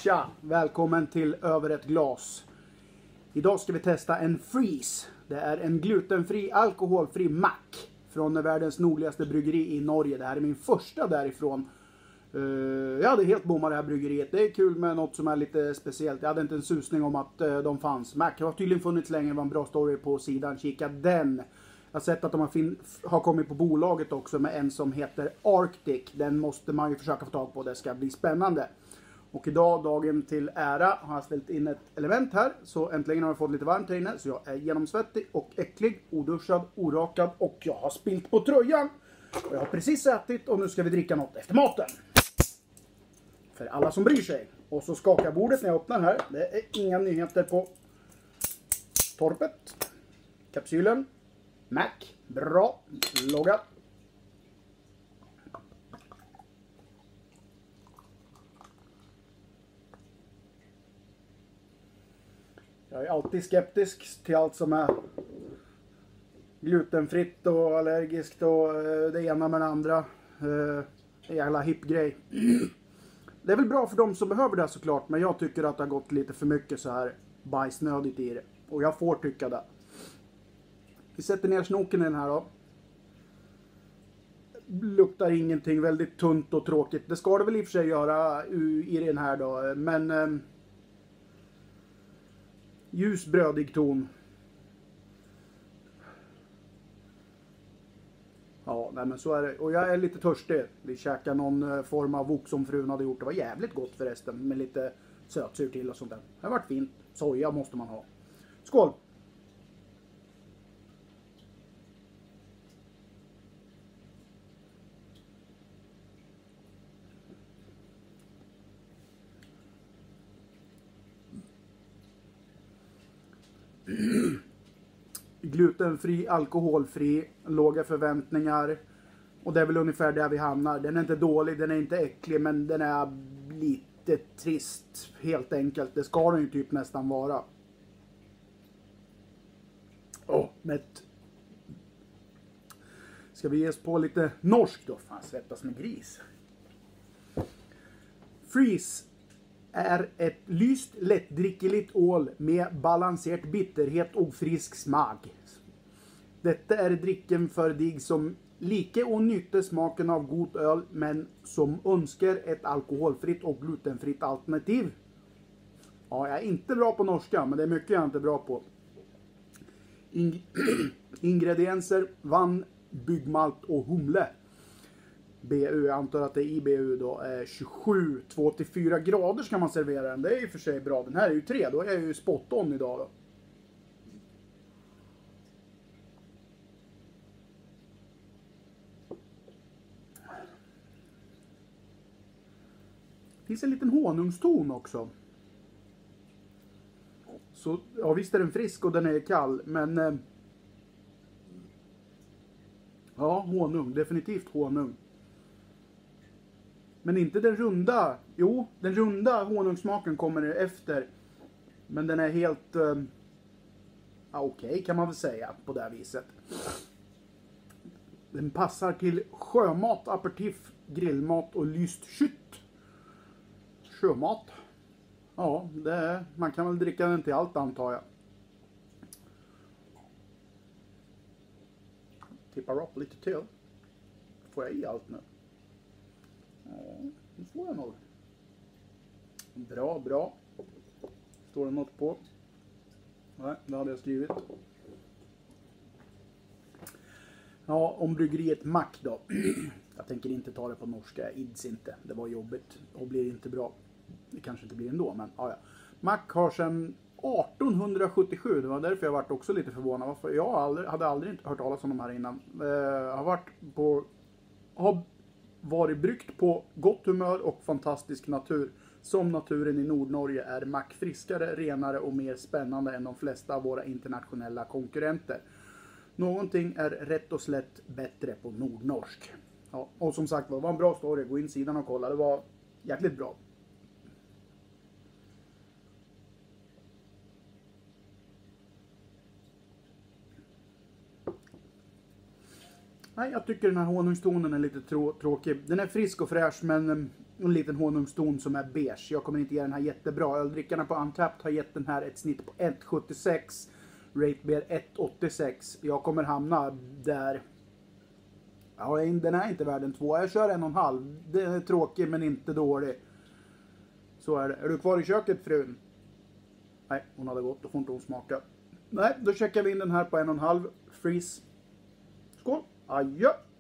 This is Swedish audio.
Tja! Välkommen till Över ett glas. Idag ska vi testa en Freeze. Det är en glutenfri, alkoholfri mack från världens nordligaste bryggeri i Norge. Det här är min första därifrån. Jag hade helt bommat det här bryggeriet. Det är kul med något som är lite speciellt. Jag hade inte en susning om att de fanns. Mac har tydligen funnits länge. Det var en bra story på sidan. Kika den. Jag har sett att de har kommit på bolaget också med en som heter Arctic. Den måste man ju försöka få tag på. Det ska bli spännande. Och idag, dagen till ära, har jag ställt in ett element här. Så äntligen har jag fått lite varmt här inne. Så jag är genomsvettig och äcklig, oduschad, orakad och jag har spilt på tröjan. Och jag har precis ätit och nu ska vi dricka något efter maten. För alla som bryr sig. Och så skakar bordet när jag öppnar här. Det är inga nyheter på torpet. Kapsylen. Mac. Bra. Logga. Jag är alltid skeptisk till allt som är glutenfritt och allergiskt och det ena med det andra. En jävla hipp grej. Det är väl bra för de som behöver det såklart, men jag tycker att det har gått lite för mycket så här bajsnödigt i det. Och jag får tycka det. Vi sätter ner snoken i den här då. Luktar ingenting, väldigt tunt och tråkigt. Det ska det väl i och för sig göra i den här då, men ljus brödig ton. Ja, nej men så är det. Och jag är lite törstig. Vi käkar någon form av wok som frun hade gjort. Det var jävligt gott förresten. Med lite sötsur till och sånt där. Det har varit fint. Soja måste man ha. Skål! Glutenfri, alkoholfri, låga förväntningar. Och det är väl ungefär där vi hamnar. Den är inte dålig, den är inte äcklig, men den är lite trist. Helt enkelt. Det ska den ju typ nästan vara. Mätt. Ska vi ge oss på lite norsk då? Fan, svettas med gris. Freeze är ett lyst, lättdrickeligt ål med balanserat bitterhet och frisk smak. Detta är dricken för dig som like och nytte smaken av god öl, men som önskar ett alkoholfritt och glutenfritt alternativ. Ja, jag är inte bra på norska, men det är mycket jag inte är bra på. Ingredienser: vann, byggmalt och humle. BU, jag antar att det är IBU då, 27, 2-4 grader ska man servera den. Det är ju för sig bra. Den här är ju 3, då är jag ju spot on idag då. Det finns en liten honungston också. Så, ja visst är den frisk och den är kall, men ja, honung, definitivt honung. Men inte den runda. Jo, den runda honungssmaken kommer efter. Men den är helt okej, kan man väl säga på det här viset. Den passar till sjömat, aperitif, grillmat och lyst kytt. Sjömat. Ja, man kan väl dricka den till allt antar jag. Tippar upp lite till. Får jag i allt nu? Ja, nu får jag nog. Bra, bra. Står det något på? Nej, det hade jag skrivit. Ja, om bryggeriet Mack då. Jag tänker inte ta det på norska, ids inte. Det var jobbigt och blir inte bra. Det kanske inte blir ändå, men ja. Mack har sedan 1877, det var därför jag varit också lite förvånad. Varför? Jag hade aldrig hört talas om de här innan. Har varit bryggt på gott humör och fantastisk natur. Som naturen i Nordnorge är Mack friskare, renare och mer spännande än de flesta av våra internationella konkurrenter. Någonting är rätt och slätt bättre på nordnorsk. Ja, och som sagt, det var en bra story. Gå in sidan och kolla. Det var jäkligt bra. Nej, jag tycker den här honungstonen är lite tråkig. Den är frisk och fräsch, men en liten honungston som är beige. Jag kommer inte ge den här jättebra. Öldrickarna på Untapped har gett den här ett snitt på 1,76. Rate Beer 1,86. Jag kommer hamna där. Ja, den är inte värd en 2. Jag kör 1,5. Den är tråkig men inte dålig. Så är det. Är du kvar i köket, frun? Nej, hon hade gått. Då får inte hon smaka. Nej, då checkar vi in den här på 1,5. Freeze. Skål. Adjö.